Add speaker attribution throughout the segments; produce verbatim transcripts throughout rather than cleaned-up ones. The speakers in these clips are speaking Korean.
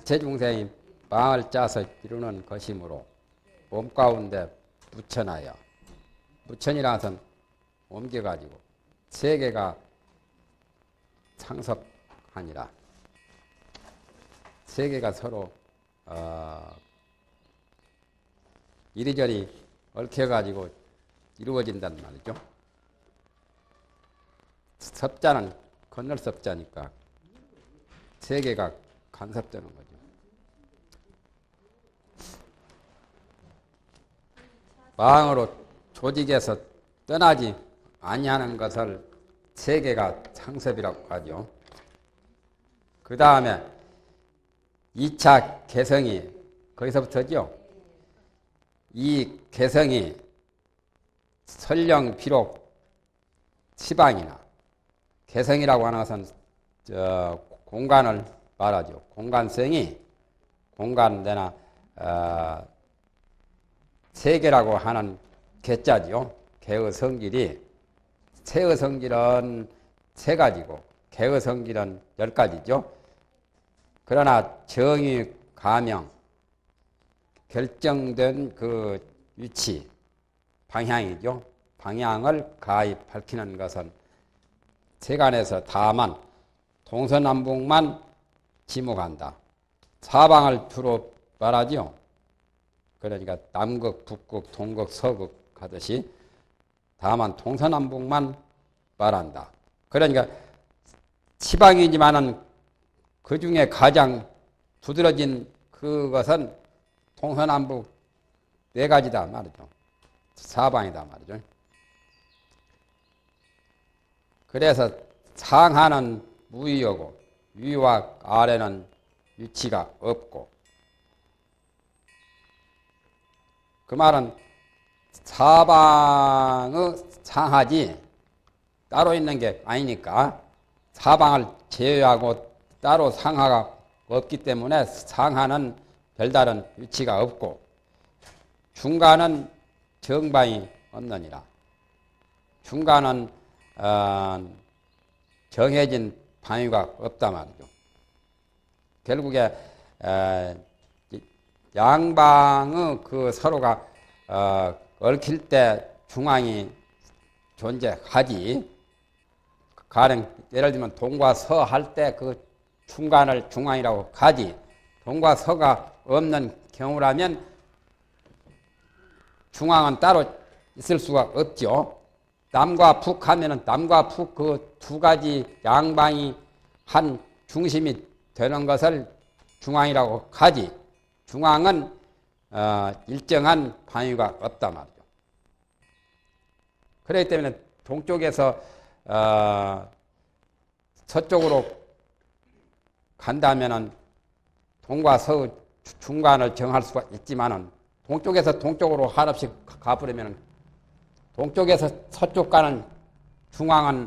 Speaker 1: 일체 중생이 망을 짜서 이루는 것이므로 몸 가운데 부천하여, 부천이라는 것은 옮겨가지고 세계가 창섭하니라. 세계가 서로 어, 이리저리 얽혀가지고 이루어진단 말이죠. 섭자는 건널 섭자니까 세계가 간섭되는 거죠. 망으로 조직에서 떠나지 아니하는 것을 세계가 창섭이라고 하죠. 그 다음에 이 차 개성이 거기서부터죠. 이 개성이 설령 비록 시방이나 개성이라고 하는 것은 저 공간을 말하죠. 공간성이 공간 내나 어, 세계라고 하는 개자죠. 개의 성질이 세의 성질은 세 가지고 개의 성질은 열 가지죠. 그러나 정의, 가명, 결정된 그 위치, 방향이죠. 방향을 가히 밝히는 것은 세간에서 다만 동서남북만 지목한다. 사방을 주로 말하죠. 그러니까 남극, 북극, 동극, 서극 하듯이 다만 동서남북만 말한다. 그러니까 시방이지만은 그 중에 가장 두드러진 그것은 동서남북 네 가지다 말이죠. 사방이다 말이죠. 그래서 상하는 무위하고 위와 아래는 위치가 없고, 그 말은 사방의 상하지 따로 있는 게 아니니까 사방을 제외하고 따로 상하가 없기 때문에 상하는 별다른 위치가 없고 중간은 정방이 없느니라. 중간은 어, 정해진 방위가 없다 말이죠. 결국에 에, 양방의 그 서로가 어, 얽힐 때 중앙이 존재하지. 가령 예를 들면 동과 서 할 때 그 중간을 중앙이라고 하지. 동과 서가 없는 경우라면 중앙은 따로 있을 수가 없죠. 남과 북 하면은 남과 북 그 두 가지 양방이 한 중심이 되는 것을 중앙이라고 하지. 중앙은 어, 일정한 방위가 없다 말이죠. 그렇기 때문에 동쪽에서 어, 서쪽으로 간다면은 동과 서 중간을 정할 수가 있지만은 동쪽에서 동쪽으로 한없이 가버리면은 동쪽에서 서쪽 가는 중앙은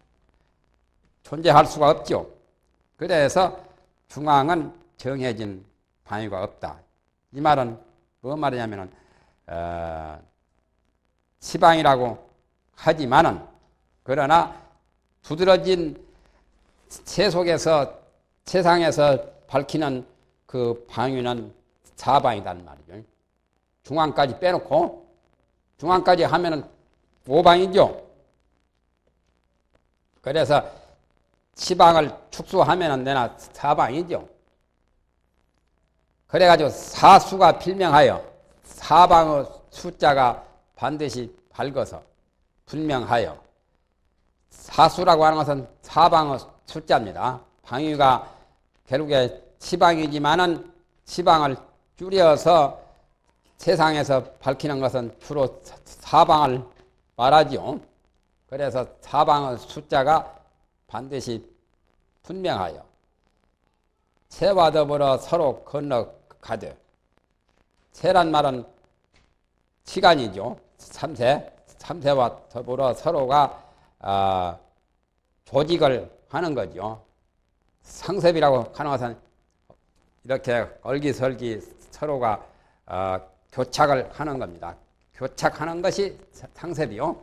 Speaker 1: 존재할 수가 없죠. 그래서 중앙은 정해진 방위가 없다. 이 말은 뭐 말이냐면은 어, 시방이라고 하지만은 그러나 두드러진 체 속에서 세상에서 밝히는 그 방위는 사방이란 말이죠. 중앙까지 빼놓고 중앙까지 하면은 오방이죠. 그래서 시방을 축소하면은 내나 사방이죠. 그래가지고 사수가 필명하여 사방의 숫자가 반드시 밝아서 분명하여 사수라고 하는 것은 사방의 숫자입니다. 방위가 결국에 시방이지만은 시방을 줄여서 세상에서 밝히는 것은 주로 사방을 말하죠. 그래서 사방의 숫자가 반드시 분명하여 새와 더불어 서로 건너가되, 새란 말은 시간이죠. 삼세, 삼세와 더불어 서로가 어, 조직을 하는 거죠. 상섭이라고 하는 것은 이렇게 얼기설기 서로가 어, 교착을 하는 겁니다. 교착하는 것이 상섭이요.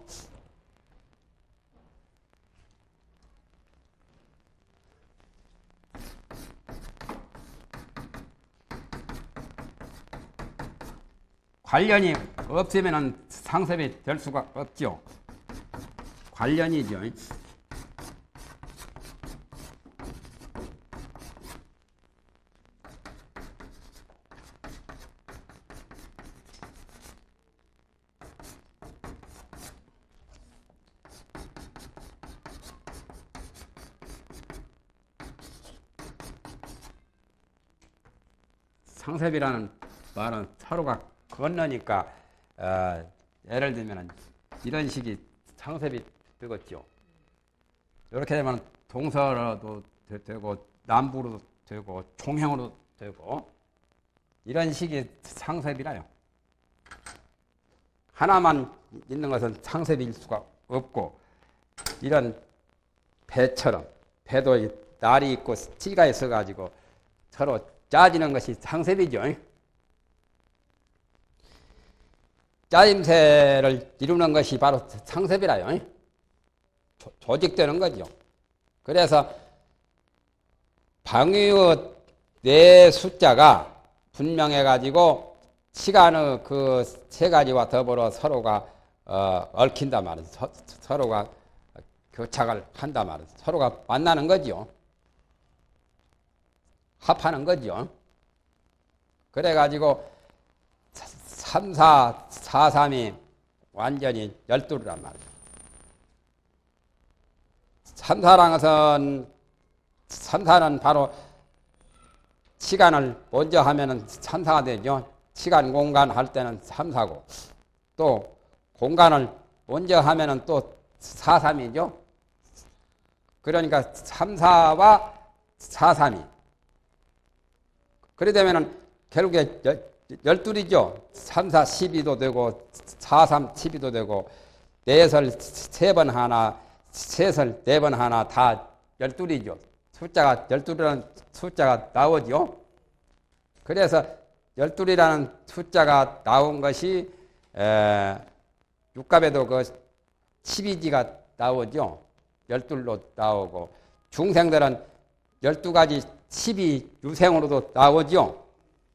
Speaker 1: 관련이 없으면 상습이 될 수가 없죠. 관련이죠. 상습이라는 말은 서로가 건너니까 어, 예를 들면 이런 식이 상습이 되겠죠. 이렇게 되면 동서로도 되고 남부로도 되고 총형으로도 되고 이런 식이 상습이라요. 하나만 있는 것은 상습일 수가 없고 이런 배처럼 배도 날이 있고 찌가 있어가지고 서로 짜지는 것이 상습이죠. 짜임새를 이루는 것이 바로 상습이라요. 조직되는 거죠. 그래서 방위의 네 숫자가 분명해가지고 시간의 그 세 가지와 더불어 서로가 어, 얽힌단 말이에요. 서, 서로가 교착을 한단 말이에요. 서로가 만나는 거죠. 합하는 거죠. 그래가지고 삼, 사, 사, 삼이 완전히 열두란 말이에요. 삼, 사라는 것은 삼, 사는 바로 시간을 먼저 하면은 삼, 사가 되죠. 시간, 공간 할 때는 삼, 사고 또 공간을 먼저 하면은 또 사, 삼이죠. 그러니까 삼, 사와 사, 삼이 그래 되면은 결국에 열둘이죠. 삼, 사, 십이도 되고 사, 삼, 십이도 되고 넷을 세 번 하나 셋을 네 번 하나 다 열둘이죠. 숫자가 열둘이라는 숫자가 나오죠. 그래서 열둘이라는 숫자가 나온 것이 에, 육갑에도 그 십이지가 나오죠. 열둘로 나오고 중생들은 열두 가지 십이 유생으로도 나오죠.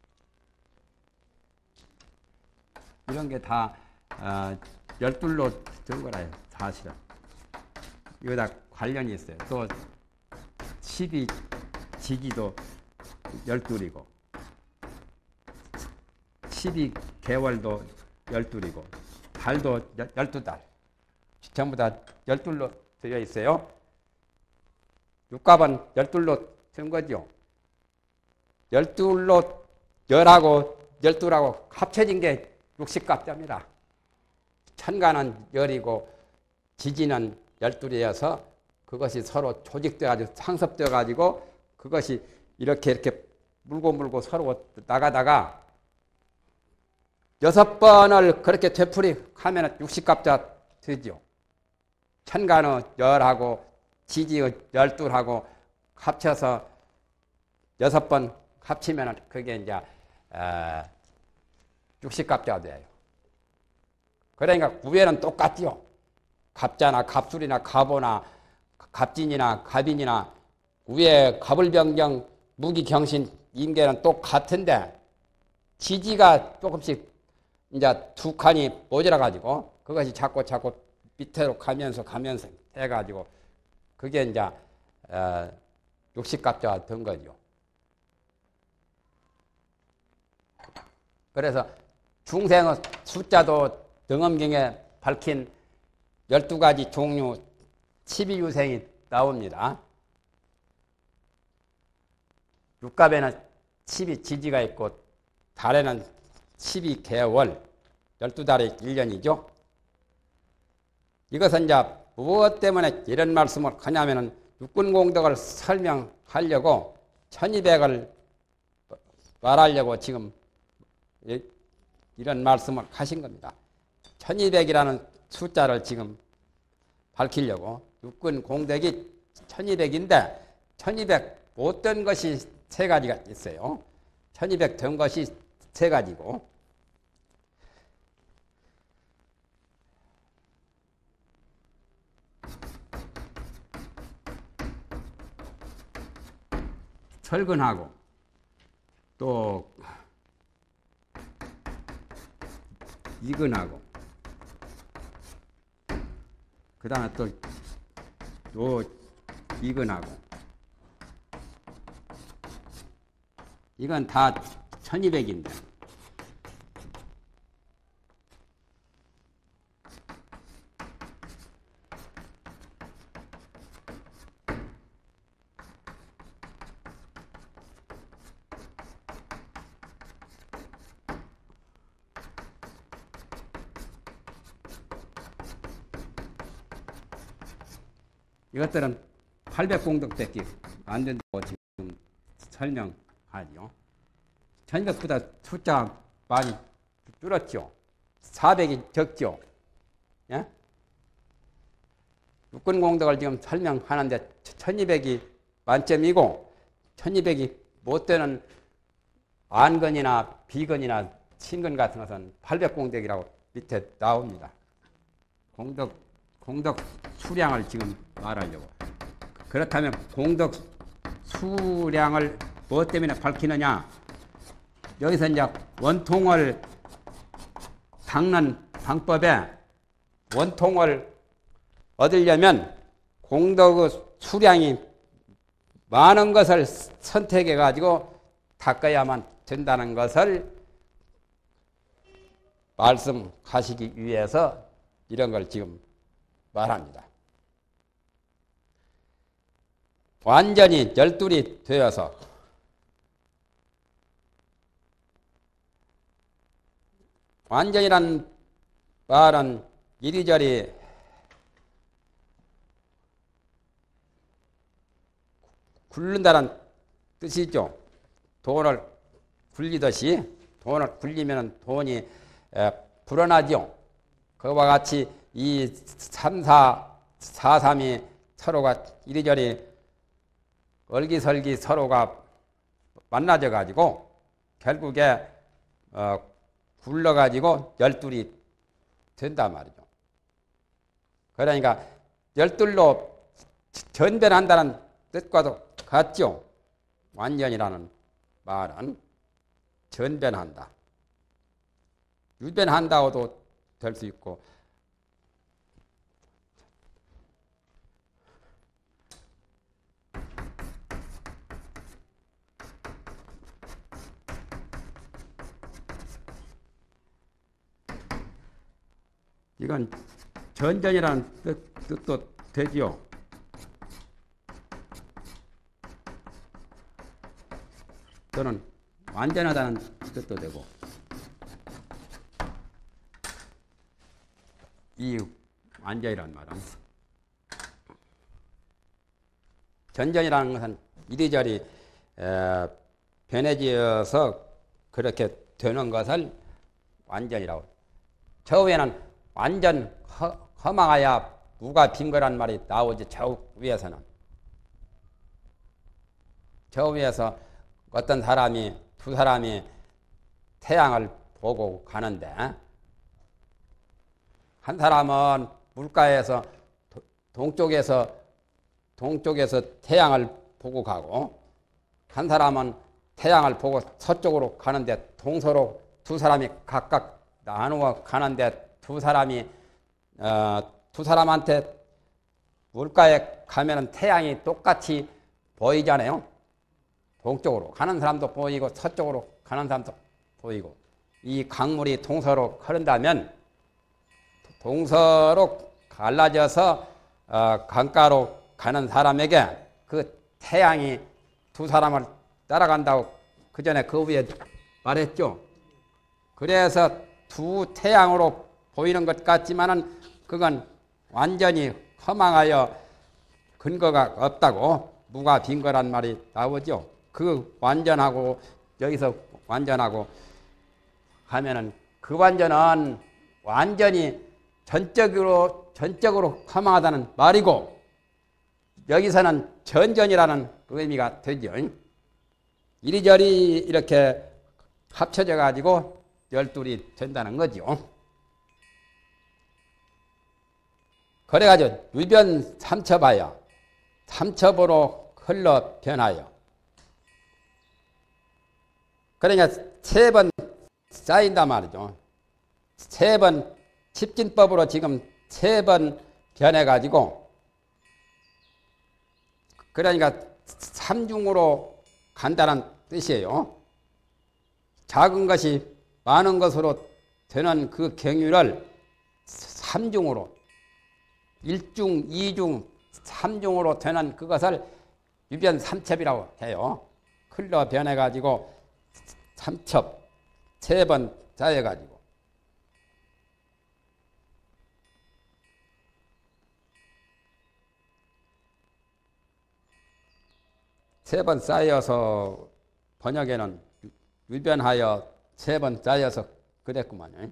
Speaker 1: 이런 게 다 어, 열둘로 된 거라요. 사실은. 이거 다 관련이 있어요. 또 십이 지기도 열둘이고 십이 개월도 열둘이고 달도 열두 달 전부 다 열둘로 되어 있어요. 육갑은 열둘로 된 거죠. 열둘로 열하고 열둘하고 합쳐진 게 육십갑자입니다. 천간은 열이고 지지는 열둘이어서 그것이 서로 조직되어가지고 상습되어가지고 그것이 이렇게 이렇게 물고 물고 서로 나가다가 여섯 번을 그렇게 되풀이하면 육십갑자 되죠. 천간의 열하고 지지의 열둘하고 합쳐서 여섯 번 합치면 그게 이제 어, 육십갑자가 돼요. 그러니까 구애는 똑같죠. 갑자나 갑술이나 갑오나 갑진이나 갑인이나 우에 갑을병경 무기경신 인계는 똑같은데 지지가 조금씩 이제 두 칸이 모자라 가지고 그것이 자꾸 자꾸 밑으로 가면서 가면서 해가지고 그게 이제 어, 육십갑자가 된 거죠. 그래서 중생의 숫자도 등엄경에 밝힌 열두 가지 종류 십이 유생이 나옵니다. 육갑에는 십이 지지가 있고 달에는 십이 개월, 열두 달의 일 년이죠. 이것은 이제 무엇 때문에 이런 말씀을 하냐면은 육군공덕을 설명하려고 천이백을 말하려고 지금 이런 말씀을 하신 겁니다. 천이백이라는 숫자를 지금 밝히려고 육군공덕이 천이백인데 천이백 못된 것이 세 가지가 있어요. 천이백 된 것이 세 가지고 설근하고 또 이근하고 그 다음에 또 요 이근하고 이건 다 천이백인데 이것들은 팔백 공덕밖에 안 된다고 지금 설명하죠. 천백보다 숫자 많이 줄었죠. 사백이 적죠. 예? 육군 공덕을 지금 설명하는데 천이백이 만점이고 천이백이 못 되는 안건이나 비건이나 친건 같은 것은 팔백 공덕이라고 밑에 나옵니다. 공덕, 공덕 수량을 지금 말하려고. 그렇다면 공덕 수량을 무엇 때문에 밝히느냐? 여기서 이제 원통을 닦는 방법에 원통을 얻으려면 공덕의 수량이 많은 것을 선택해 가지고 닦아야만 된다는 것을 말씀하시기 위해서 이런 걸 지금 말합니다. 완전히 열둘이 되어서 완전이란 말은 이리저리 굴른다는 뜻이죠. 돈을 굴리듯이 돈을 굴리면 돈이 불어나죠. 그와 같이 이 삼사, 사삼이 서로가 이리저리 얼기설기 서로가 만나져 가지고 결국에 어, 굴러 가지고 열둘이 된단 말이죠. 그러니까 열둘로 전변한다는 뜻과도 같죠. 완전이라는 말은 전변한다. 유변한다고도 될 수 있고 이건 전전이라는 뜻, 뜻도 되지요. 또는 완전하다는 뜻도 되고 이 완전이라는 말은 전전이라는 것은 이리저리 에, 변해지어서 그렇게 되는 것을 완전이라고. 저 위에는 완전 허, 허망하야 무가 빈 거란 말이 나오지. 저 위에서는 저 위에서 어떤 사람이 두 사람이 태양을 보고 가는데 한 사람은 물가에서 동쪽에서 동쪽에서 태양을 보고 가고 한 사람은 태양을 보고 서쪽으로 가는데 동서로 두 사람이 각각 나누어 가는데 두 사람이 어, 두 사람한테 물가에 가면은 태양이 똑같이 보이잖아요. 동쪽으로 가는 사람도 보이고 서쪽으로 가는 사람도 보이고 이 강물이 동서로 흐른다면 동서로 갈라져서 어, 강가로 가는 사람에게 그 태양이 두 사람을 따라간다고 그 전에 그 위에 말했죠. 그래서 두 태양으로 보이는 것 같지만은 그건 완전히 허망하여 근거가 없다고 무가 빈 거란 말이 나오죠. 그 완전하고 여기서 완전하고 하면은 그 완전은 완전히 전적으로 전적으로 허망하다는 말이고 여기서는 전전이라는 의미가 되죠. 이리저리 이렇게 합쳐져 가지고 열둘이 된다는 거죠. 그래가지고 유변 삼첩하여 삼첩으로 흘러 변하여 그러니까 세 번 쌓인단 말이죠. 세 번 십진법으로 지금 세 번 변해가지고 그러니까 삼중으로 간다는 뜻이에요. 작은 것이 많은 것으로 되는 그 경유를 삼중으로 일중, 이중, 삼중으로 되는 그것을 유변삼첩이라고 해요. 흘러 변해가지고 삼첩 세 번 쌓여가지고 세 번 쌓여서 번역에는 유변하여 세 번 쌓여서 그랬구만요.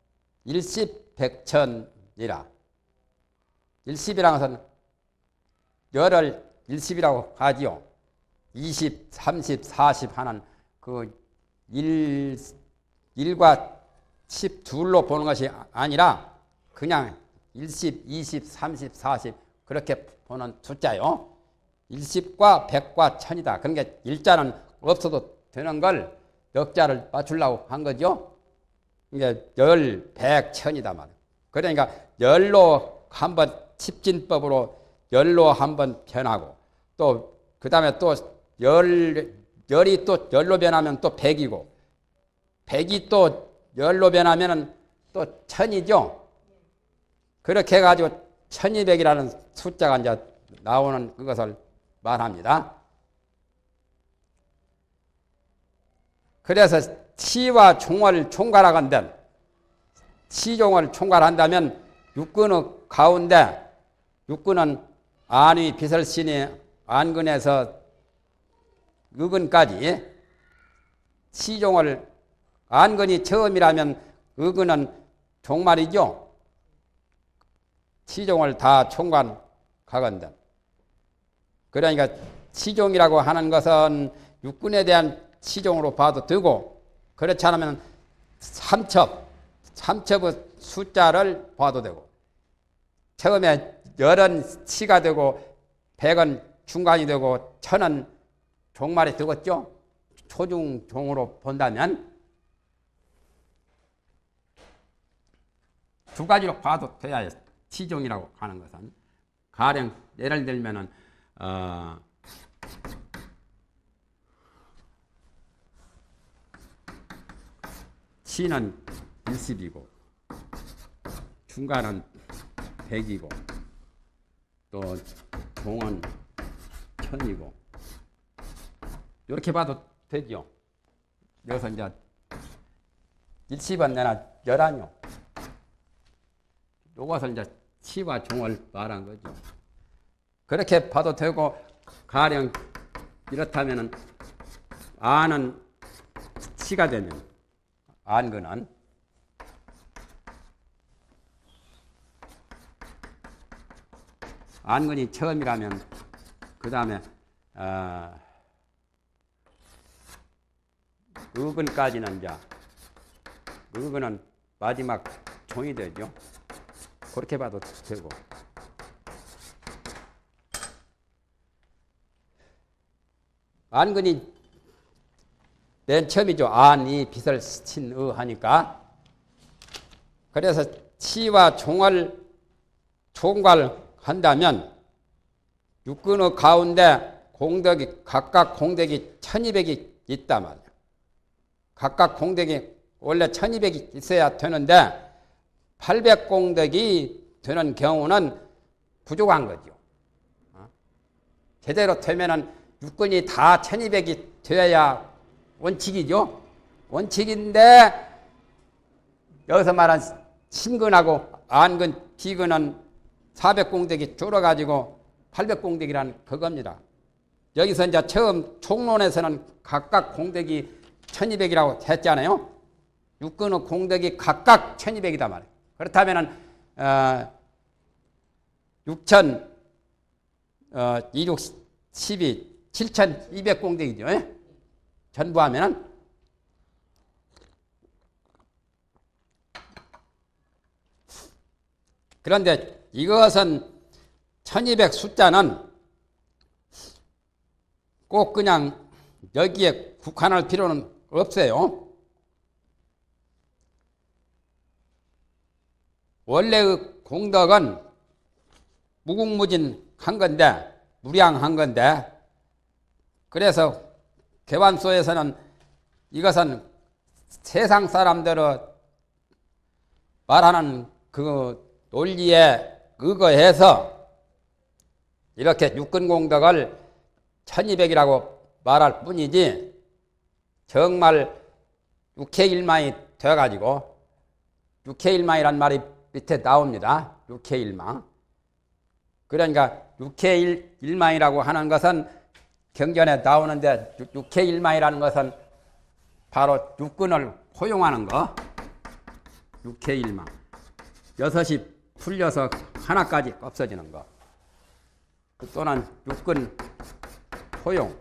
Speaker 1: 일십백천이라. 일십이라는 것은 열을 일십이라고 하지요. 이십, 삼십, 사십 하는 그 일, 일과 십둘로 보는 것이 아니라 그냥 일십, 이십, 삼십, 사십 그렇게 보는 숫자요. 일십과 백과 천이다. 그러니까 일자는 없어도 되는 걸 역자를 맞추려고 한 거죠. 이게 열, 백, 천이다 말이에요. 그러니까 열로 한번 십진법으로 열로 한번 변하고 또 그 다음에 또 열, 열이 또 열로 변하면 또 백이고 백이 또 열로 변하면 또 천이죠. 그렇게 해가지고 천이백이라는 숫자가 이제 나오는 그것을 말합니다. 그래서 치와 종을 총괄하건대 치종을 총괄한다면 육근의 가운데 육근은 안위 비설신이 안근에서 의근까지 치종을 안근이 처음이라면 의근은 종말이죠. 치종을 다 총괄하건대 그러니까 치종이라고 하는 것은 육근에 대한 치종으로 봐도 되고 그렇지 않으면 삼첩, 삼첩의 숫자를 봐도 되고 처음에 열은 치가 되고 백은 중간이 되고 천은 종말이 되겠죠. 초중종으로 본다면 두 가지로 봐도 돼야 치종이라고 하는 것은 가령 예를 들면은 어, 치는 일십이고 중간은 백이고 또 종은 천이고 이렇게 봐도 되죠. 여기서 이제 일십은 내나 열아뇨. 요것을 이제 치와 종을 말한 거죠. 그렇게 봐도 되고 가령 이렇다면은 안은 치가 되면 안근은 안근이 처음이라면 그 다음에 어, 의근까지는 이제 의근은 마지막 종이 되죠. 그렇게 봐도 되고 안근이 맨 처음이죠. 안이 빛을 친의 하니까 그래서 치와 종을 총괄한다면 육근의 가운데 공덕이 각각 공덕이 천이백이 있단 말이에요. 각각 공덕이 원래 천이백이 있어야 되는데 팔백 공덕이 되는 경우는 부족한 거죠. 제대로 되면은 육근이 다 천이백이 되어야 원칙이죠. 원칙인데 여기서 말한 신근하고 안근, 비근은 사백 공덕이 줄어가지고 팔백 공덕이라는 그겁니다. 여기서 이제 처음 총론에서는 각각 공덕이 천이백이라고 했잖아요. 육근의 공덕이 각각 천이백이다 말이에요. 그렇다면은 어, 육천, 어, 이육, 십이, 칠천이백 공덕이죠. 예? 전부 하면은 그런데 이것은 천이백 숫자는 꼭 그냥 여기에 국한할 필요는 없어요. 원래의 공덕은 무궁무진한 건데, 무량한 건데, 그래서 개완소에서는 이것은 세상 사람들의 말하는 그 논리에 의거해서 이렇게 육근공덕을 천이백이라고 말할 뿐이지, 정말 육해일망이 되어가지고, 육해일망이란 말이 밑에 나옵니다. 육해일망. 그러니까 육해일망이라고 하는 것은 경전에 나오는데, 육해일망이라는 것은 바로 육근을 포용하는 거. 육해일망. 여섯이 풀려서 하나까지 없어지는 거. 또는 육근 포용.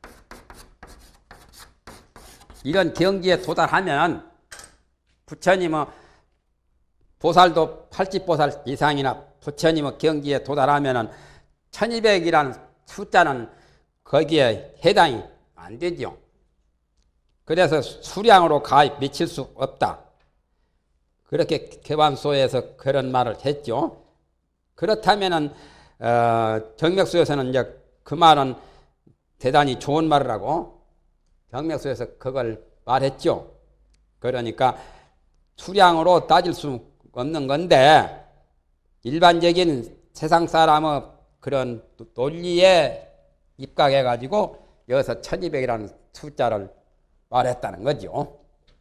Speaker 1: 이런 경지에 도달하면 부처님의 보살도 팔십보살 이상이나 부처님의 경지에 도달하면 천이백이라는 숫자는 거기에 해당이 안 되죠. 그래서 수량으로 가히 미칠 수 없다. 그렇게 개완소에서 그런 말을 했죠. 그렇다면은 어, 정맥수에서는 이제 그 말은 대단히 좋은 말을 하고 정맥수에서 그걸 말했죠. 그러니까 수량으로 따질 수 없는 건데 일반적인 세상 사람의 그런 논리에 입각해가지고 여기서 천이백이라는 숫자를 말했다는 거죠.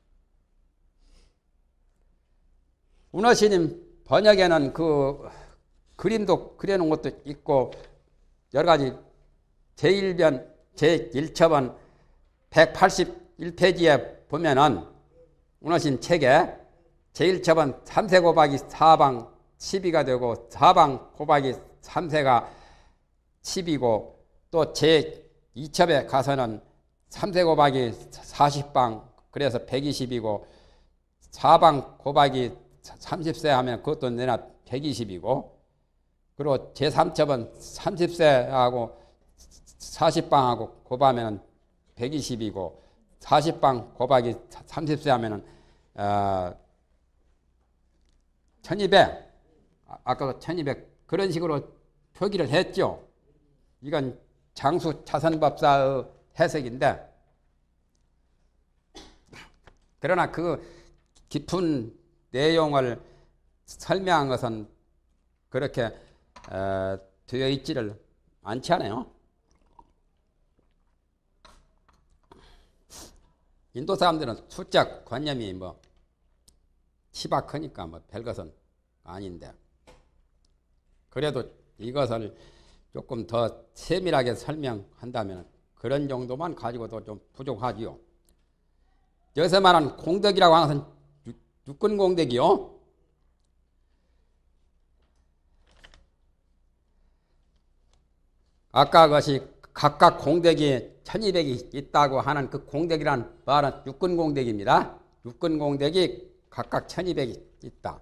Speaker 1: 운어스님 번역에는 그 그림도 그려놓은 것도 있고 여러 가지 제일 변, 제일 첩은 백팔십일 페이지에 보면은 운어스님 책에 제일 첩은 삼 세 곱하기 사방 십이가 되고 사방 곱하기 삼 세가 십이고 또 제이 첩에 가서는 삼 세 곱하기 사십 방 그래서 백이십이고 사방 곱하기 삼십 세 하면 그것도 내나 백이십이고 그리고 제삼 첩은 삼십 세하고 사십 방하고 곱하면 백이십이고 사십 방 곱하기 삼십 세 하면 어, 천이백 아까 천이백 그런 식으로 표기를 했죠. 이건 장수 차선법사의 해석인데 그러나 그 깊은 내용을 설명한 것은 그렇게 어, 되어 있지를 않지 않아요. 인도 사람들은 숫자 관념이 뭐 희박하니까 뭐 별것은 아닌데 그래도 이것을 조금 더 세밀하게 설명한다면 그런 정도만 가지고도 좀 부족하지요. 여기서 말하는 공덕이라고 하는 것은 육근 공덕이요. 아까 그것이 각각 공덕이 천이백이 있다고 하는 그 공덕이라는 말은 육근 공덕입니다. 육근 공덕이 각각 천이백이 있다.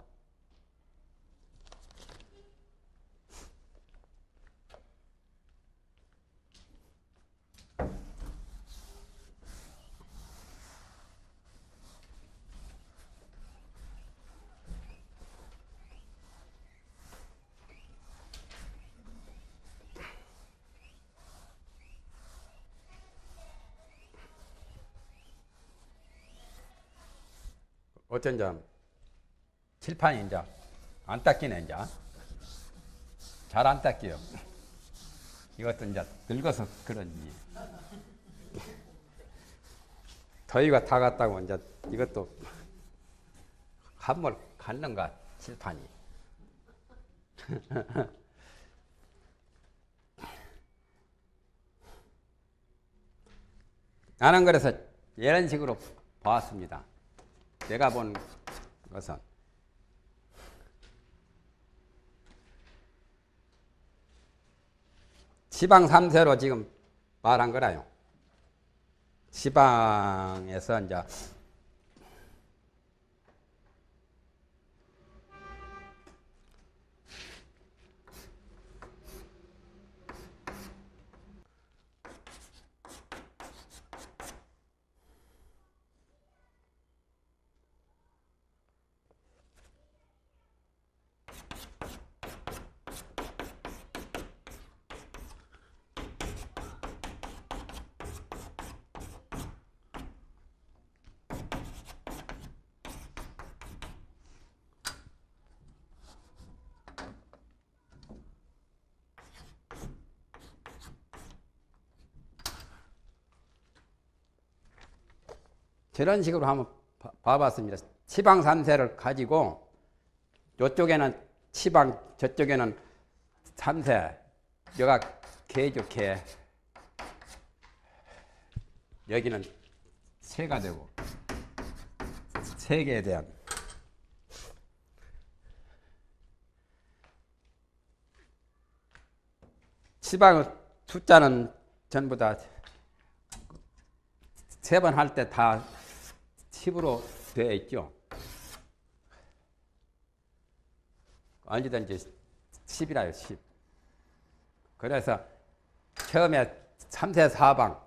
Speaker 1: 어쩐지 칠판이 이제 안 닦이네. 이제 잘 안 닦여요. 이것도 이제 늙어서 그런지 더위가 다 갔다고 이제 이것도 한몰 갔는가 칠판이. 나는 그래서 이런 식으로 봤습니다. 내가 본 것은 지방 삼 세로 지금 말한 거라요. 지방에서 이제 저런 식으로 한번 봐- 봐봤습니다. 치방 삼 세를 가지고 이쪽에는 치방, 저쪽에는 삼 세, 여가 개죠, 개. 여기는 세가 되고 세 개에 대한 치방의 숫자는 전부 다 세 번 할 때 다 십으로 되어 있죠. 언제든지 십이라요, 십. 그래서 처음에 삼 세 사방,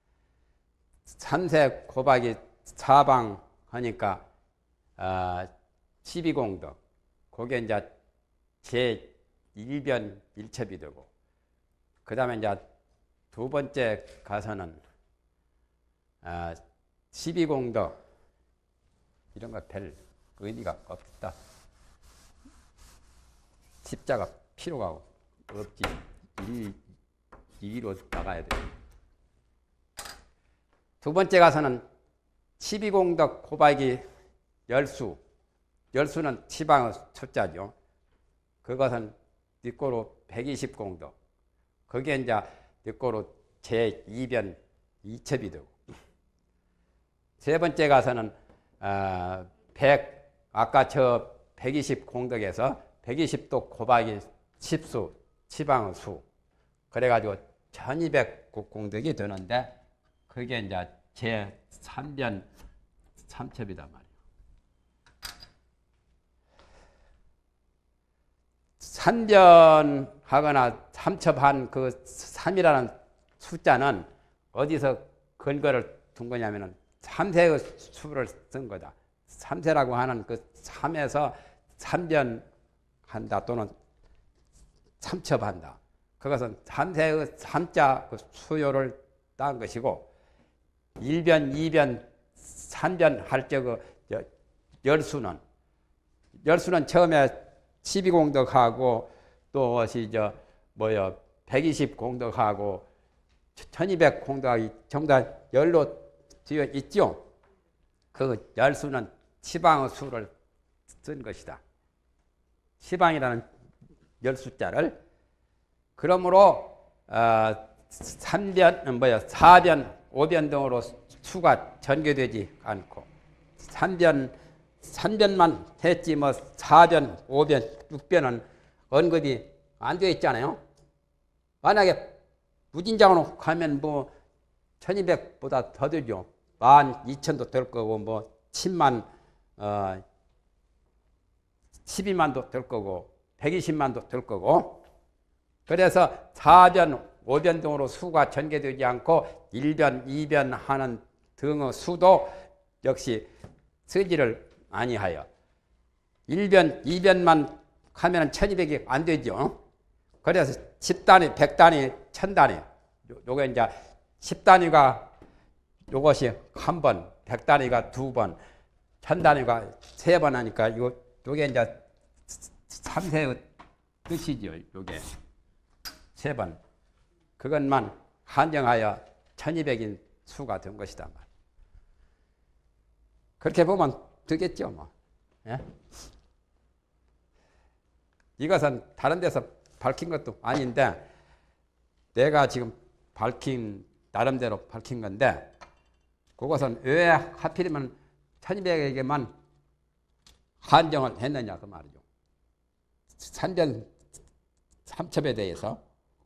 Speaker 1: 삼 세 곱하기 사방 하니까 어, 십이 공덕. 그게 이제 제일 변 일 첩이 되고, 그 다음에 이제 두 번째 가서는 어, 십이 공덕. 이런 거 별 의미가 없다. 십자가 필요가 없지. 일, 이로 나가야 돼. 두 번째 가서는 십이 공덕 곱하기 열수. 열수는 치방의 숫자죠. 그것은 뒷고로 백이십 공덕. 그게 이제 뒷고로 제이 변 이 첩이 되고. 세 번째 가서는 어, 백, 아까 저 백이십 공덕에서 백이십도 곱하기 십수, 치방의 수. 그래가지고 천이백 공덕이 되는데, 그게 이제 제삼 변 삼 첩이단 말이에요. 삼 변 하거나 삼 첩한 그 삼이라는 숫자는 어디서 근거를 둔 거냐면은 삼 세의 수를 쓴 거다. 삼 세라고 하는 그 삼에서 삼 변 한다 또는 삼 첩한다. 그것은 삼 세의 삼자 그 수요를 딴 것이고, 일 변, 이 변, 삼 변 할 적 그 열수는 열수는 처음에 십이 공덕하고 또 저 뭐야 백이십 공덕하고 천이백 공덕이 전부 다 열로 되어 있죠. 그 열수는 치방의 수를 쓴 것이다. 치방이라는 열숫자를. 그러므로 어, 삼 변, 뭐야, 사 변, 오 변 등으로 수가 전개되지 않고 삼 변, 삼 변만 했지 뭐 사 변, 오 변, 육 변은 언급이 안 되어 있잖아요. 만약에 무진장으로 가면 뭐 천이백보다 더 되죠. 만 이천도 될 거고, 뭐, 칠만, 어, 십이만도 될 거고, 백이십만도 될 거고. 그래서 사 변, 오 변 등으로 수가 전개되지 않고 일 변, 이 변 하는 등의 수도 역시 쓰지를 아니하여 일 변, 이 변만 하면 천이백이 안 되죠. 그래서 십 단위, 백 단위, 천 단위. 요게 이제 십 단위가 요것이 한 번, 백 단위가 두 번, 천 단위가 세 번 하니까 요, 요게 이제 삼 세의 뜻이죠. 요게 세 번. 그것만 한정하여 천이백인 수가 된 것이다. 그렇게 보면 되겠죠, 뭐. 예? 이것은 다른 데서 밝힌 것도 아닌데, 내가 지금 밝힌, 나름대로 밝힌 건데, 그것은 왜 하필이면 천이백에게만 한정을 했느냐, 그 말이죠. 삼 변 삼 첩에 대해서.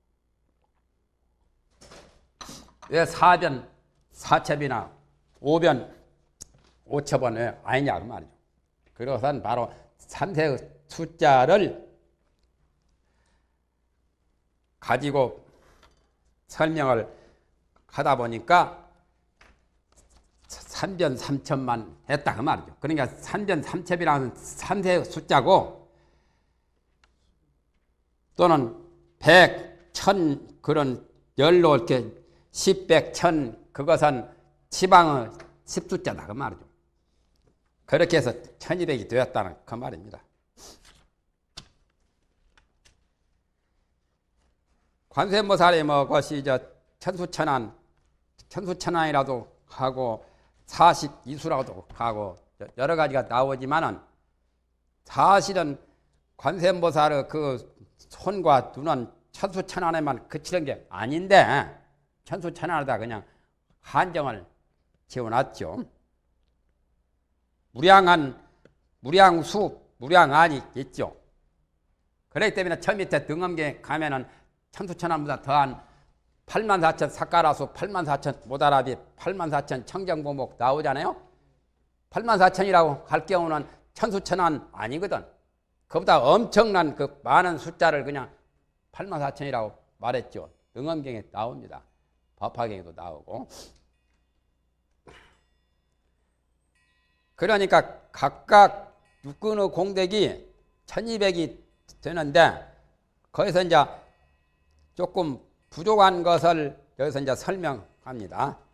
Speaker 1: 왜 사 변 사 첩이나 오 변 오 첩은 왜 아니냐, 그 말이죠. 그것은 바로 삼 세의 숫자를 가지고 설명을 하다 보니까 삼 변 삼 첩만 했다, 그 말이죠. 그러니까 삼 변 삼 첩이라는 삼 세의 숫자고, 또는 백, 천 그런 열로 이렇게 십, 백, 천 그것은 지방의 십수자다 그 말이죠. 그렇게 해서 천이백이 되었다는 그 말입니다. 관세음보살이 뭐 것이 저 천수천안, 천수천안이라도 하고 사십이수라고도 하고 여러 가지가 나오지만은 사실은 관세음보살의 그 손과 눈은 천수천안에만 그치는 게 아닌데 천수천안에다 그냥 한정을 지어놨죠. 무량한, 무량수, 무량안이 있죠. 그렇기 때문에 저 밑에 등엄경에 가면은 천수천안보다 더한 팔만 사천 사가라수, 팔만 사천 모다라비, 팔만 사천 청정보목 나오잖아요. 팔만 사천이라고 할 경우는 천수천안 아니거든. 그보다 엄청난 그 많은 숫자를 그냥 팔만 사천이라고 말했죠. 등엄경에 나옵니다. 법화경에도 나오고. 그러니까 각각 육근의 공덕이 천이백이 되는데 거기서 이제 조금 부족한 것을 여기서 이제 설명합니다.